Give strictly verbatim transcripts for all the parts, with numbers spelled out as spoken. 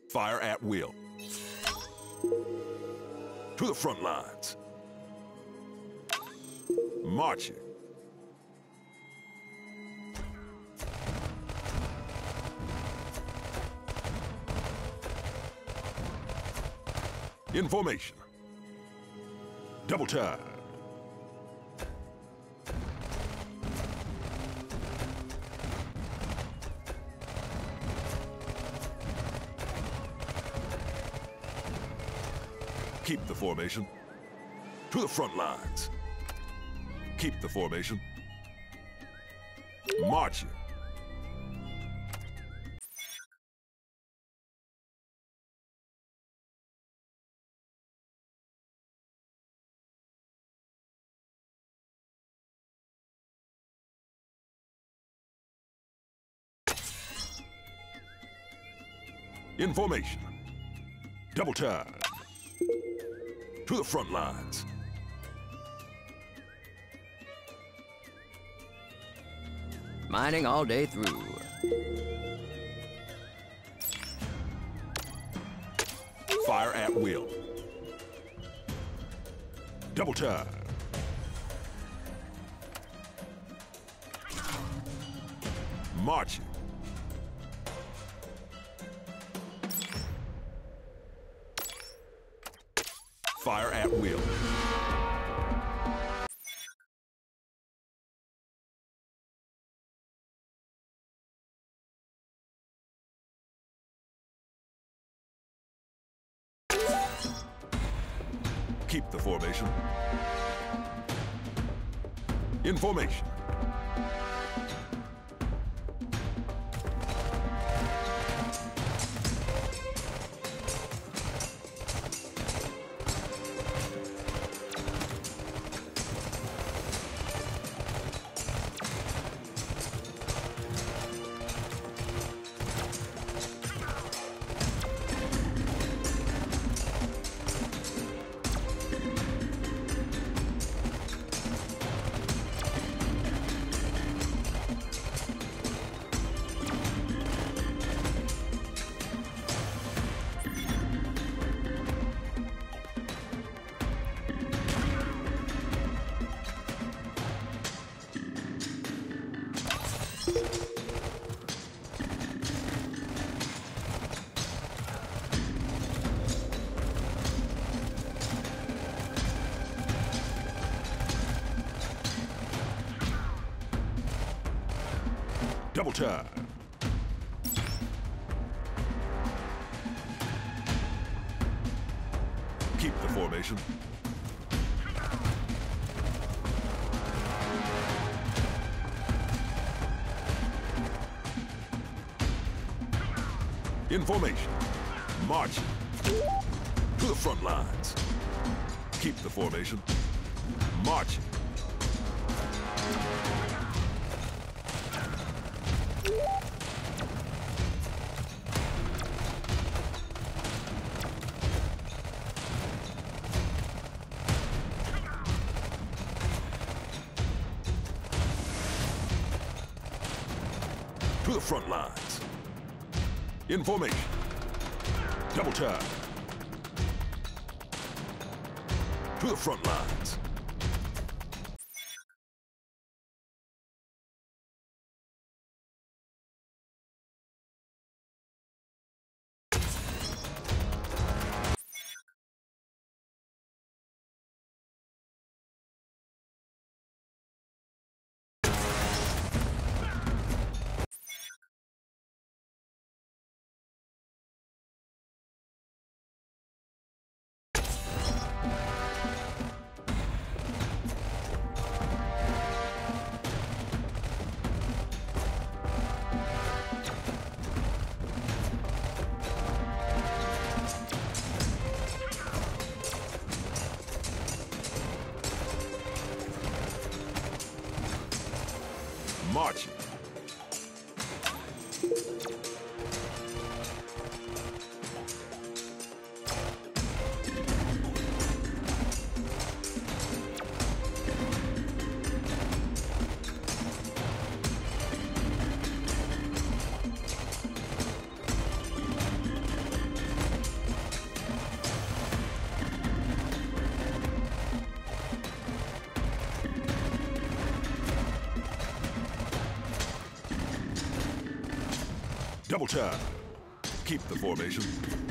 Fire at will. To the front lines. Marching. In formation. Double time. Keep the formation. To the front lines. Keep the formation. Marching. In formation. Double time. To the front lines. Mining all day through. Fire at will. Double time. Marching. Fire at will. Keep the formation. In formation. Double time. Keep the formation. In formation. Marching. To the front lines. Keep the formation. Marching. To the front lines. In formation. Double time. To the front lines. Double time. Keep the formation.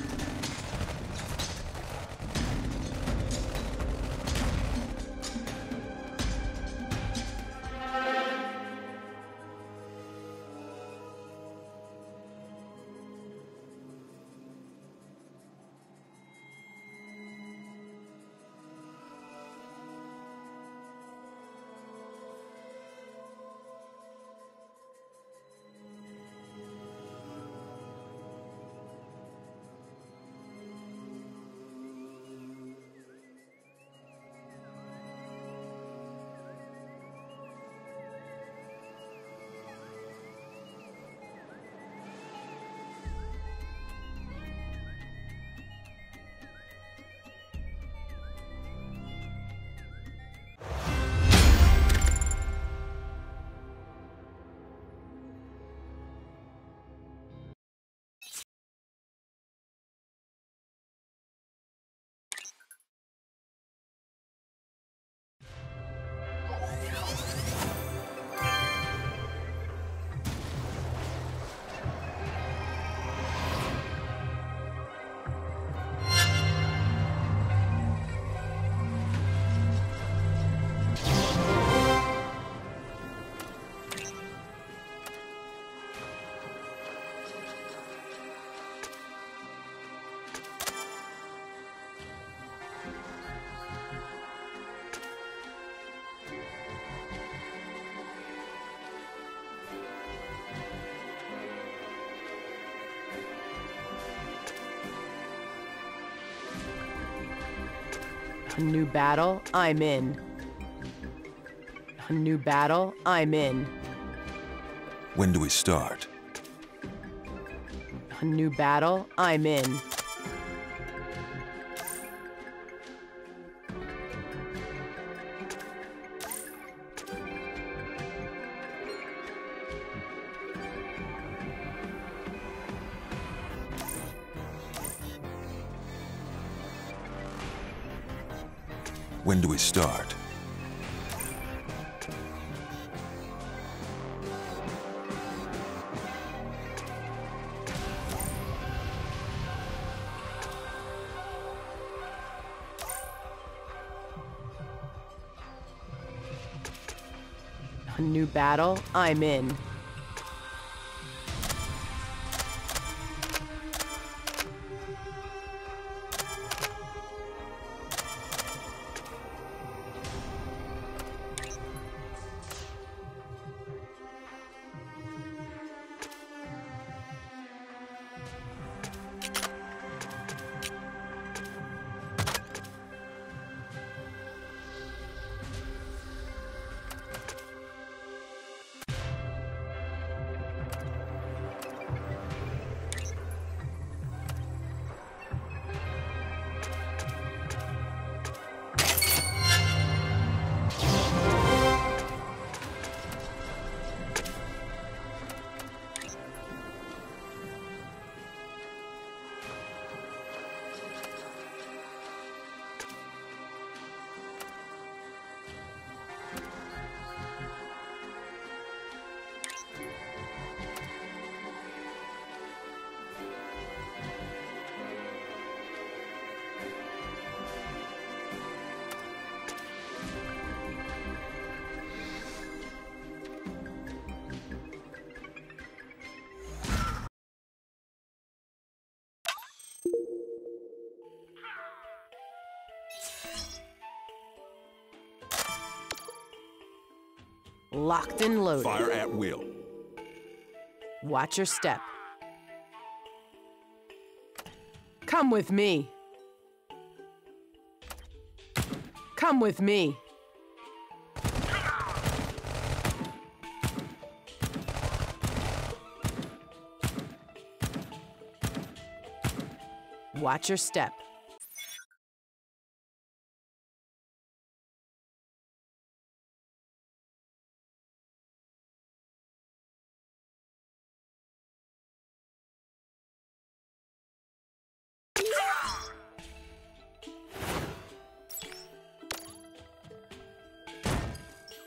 A new battle, I'm in. A new battle, I'm in. When do we start? A new battle, I'm in. When do we start? A new battle, I'm in. Locked and loaded. Fire at will. Watch your step. Come with me. Come with me. Watch your step.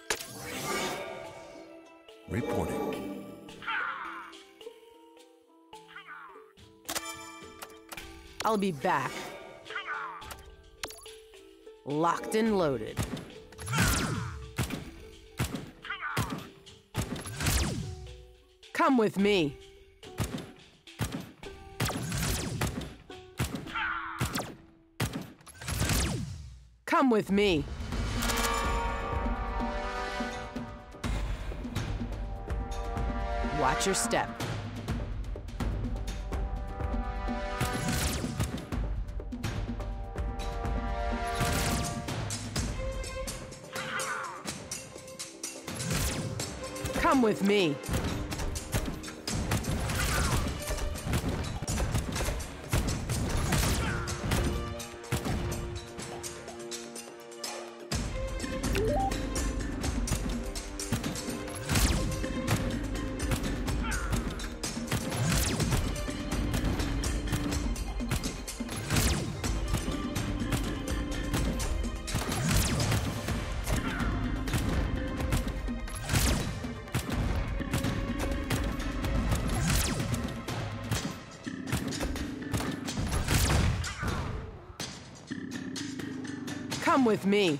Reporting. I'll be back. Locked and loaded. Come with me. Come with me. Watch your step. Come with me. Come with me.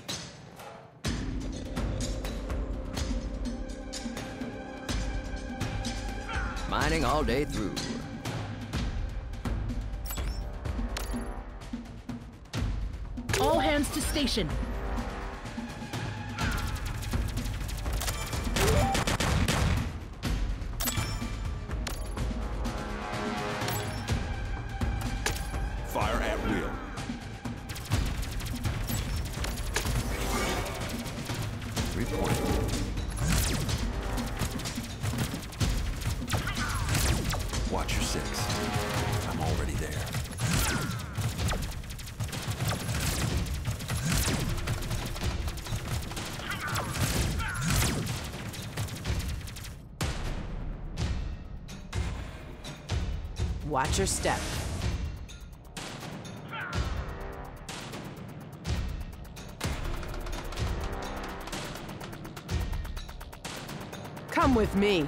Mining all day through. All hands to station. Fire at will. Report. Watch your six. I'm already there. Watch your step. Come with me.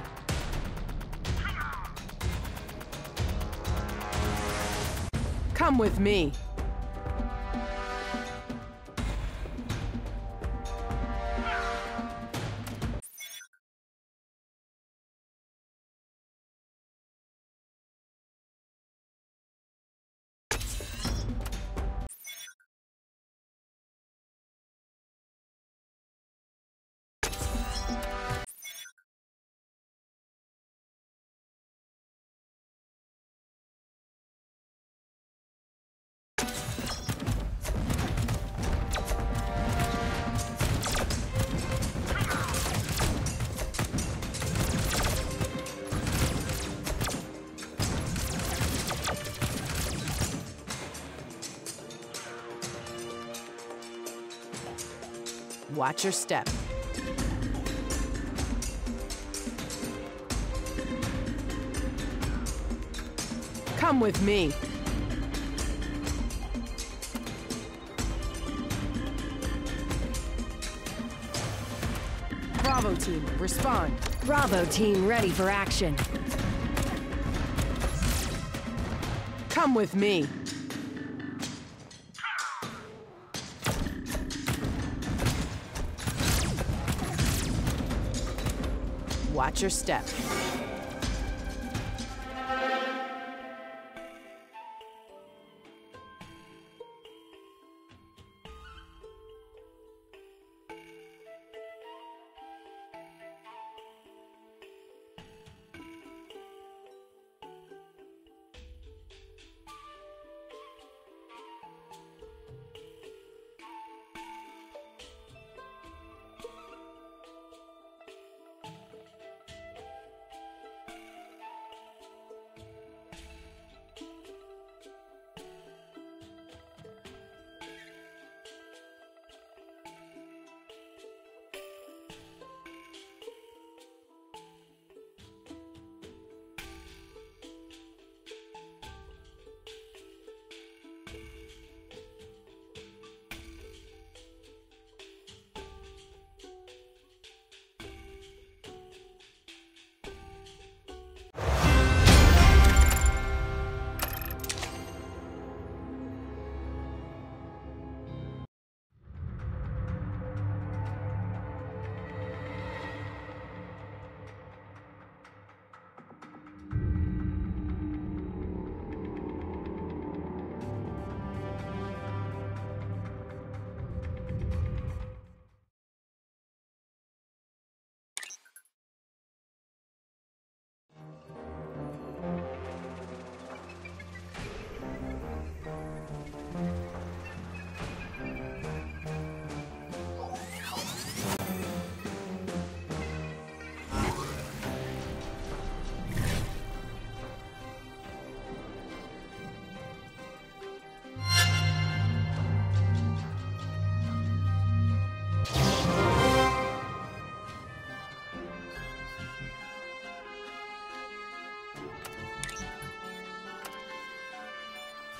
Come with me. Watch your step. Come with me. Bravo team, respond. Bravo team ready for action. Come with me. Watch your step.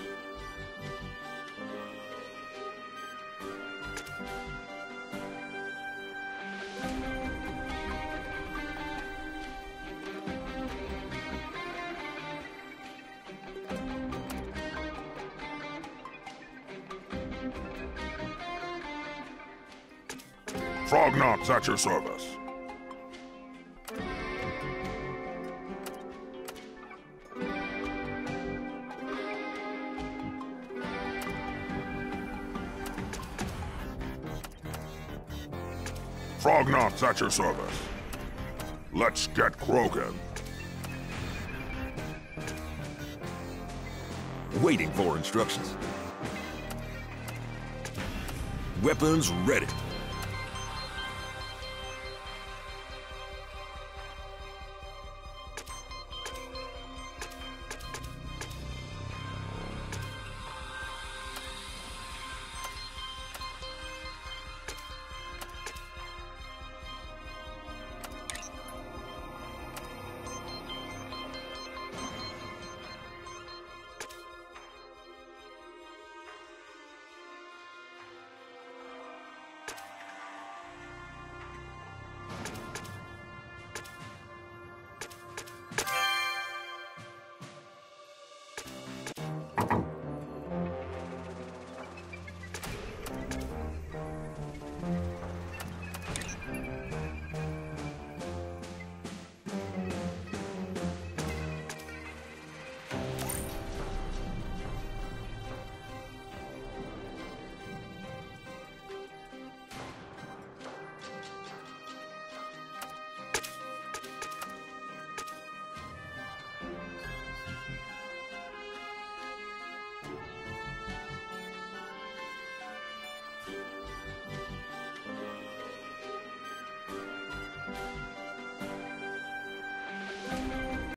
Frog Knots at your service. Frog Knots at your service. Let's get croaking. Waiting for instructions. Weapons ready.